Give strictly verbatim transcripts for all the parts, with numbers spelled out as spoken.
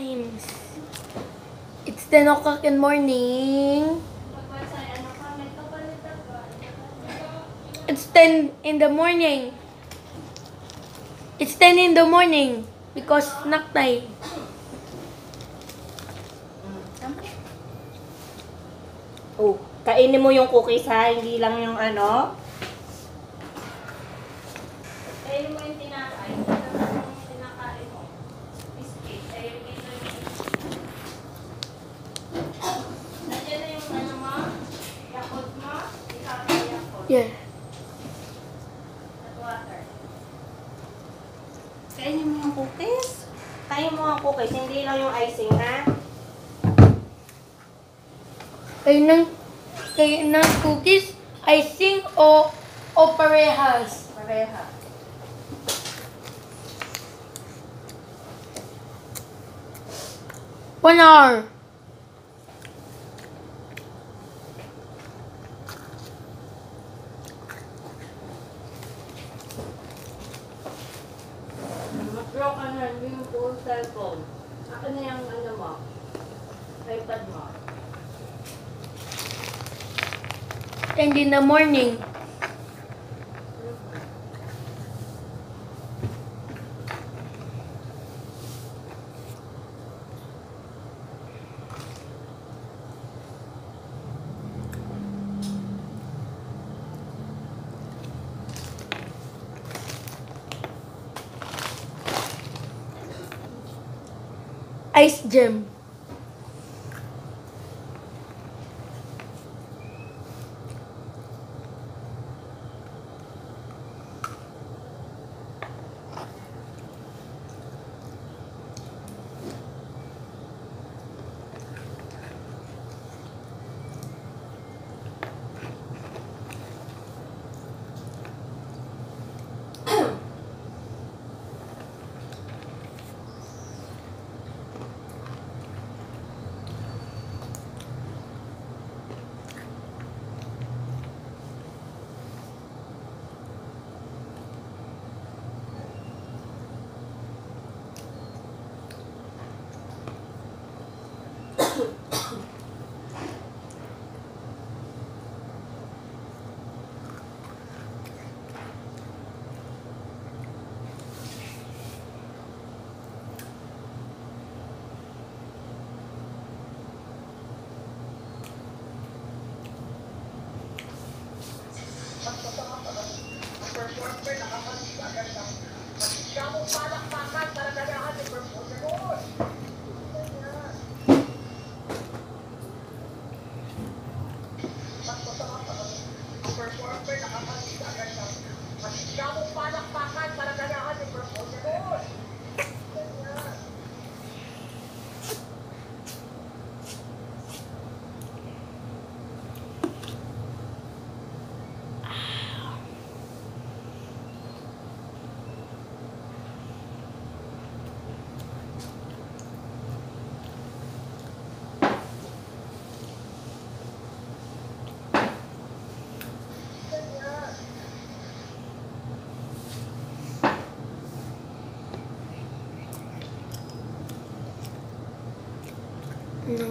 times. It's ten o'clock in morning. It's ten in the morning. It's ten in the morning because snack time. Oh, kainin mo yung cookies ha, hindi lang yung ano. Kainin mo yung tinapay. Yung tinakain mo. Biscuit. Ayun dito yung... Nandiyan na yung ano mo? Yakult mo? Ikaw na yakult. Yeah. At water. Kainin mo yung cookies. Kainin mo ang cookies, hindi lang yung icing ha. Kayo ng, kayo ng cookies, icing o, o parehas? Pareha. One hour. Mag-draw ka na, hindi yung full cellphone. Ako na yung ano mo, iPad mo. And in the morning. Ice gem. No.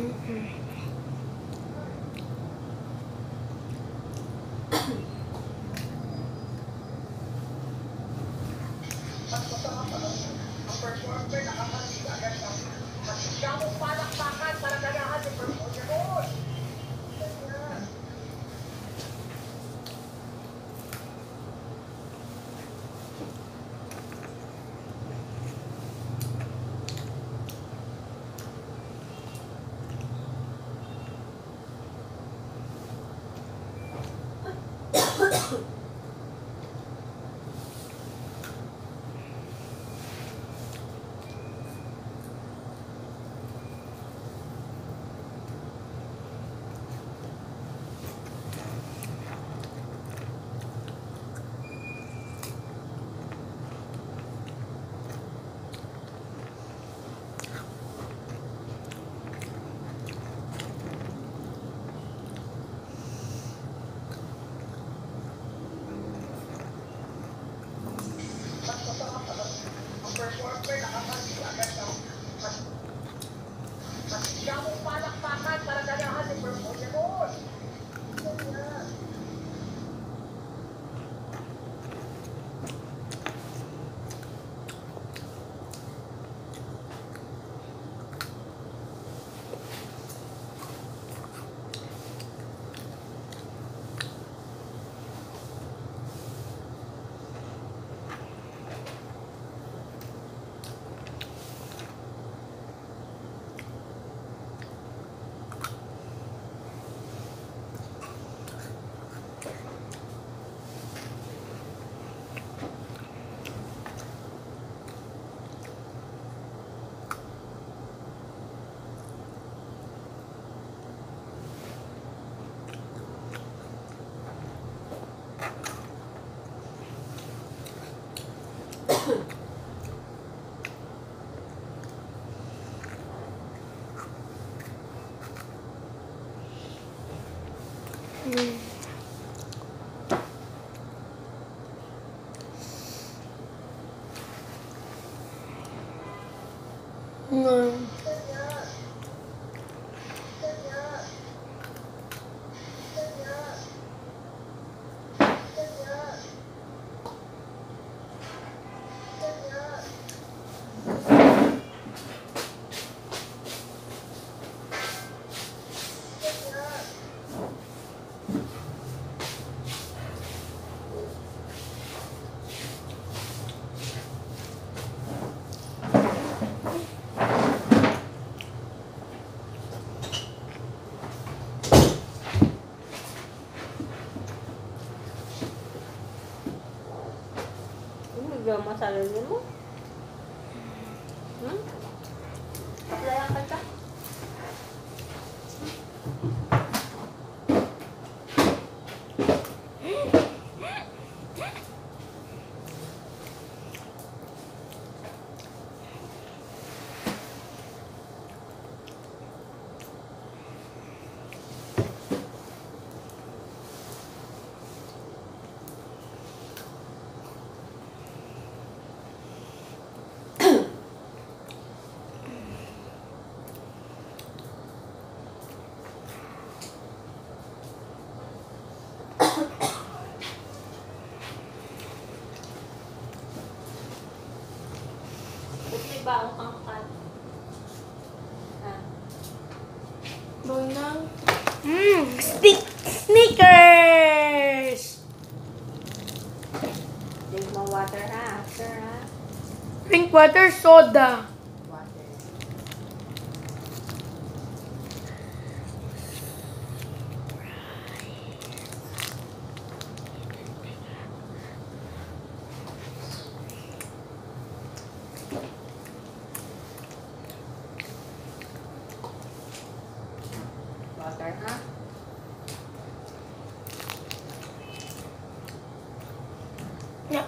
Mm. Mm. Hindi mo masarili mo. Hmm? Paplayan ka ka. Ba't may baong kang kat? Ah. Bawang lang. Mmm, stick Snickers! Drink mo water ha, after ha. Drink water, soda. Water. Water ha. Yeah.